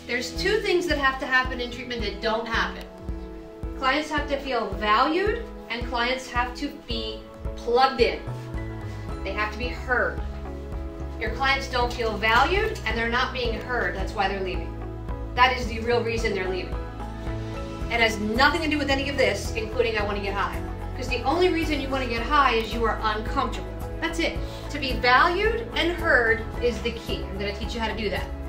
There's two things that have to happen in treatment that don't happen. Clients have to feel valued, and clients have to be plugged in. They have to be heard. Your clients don't feel valued and they're not being heard. That's why they're leaving. That is the real reason they're leaving. It has nothing to do with any of this, including I want to get high. Because the only reason you want to get high is you are uncomfortable. That's it. To be valued and heard is the key. I'm going to teach you how to do that.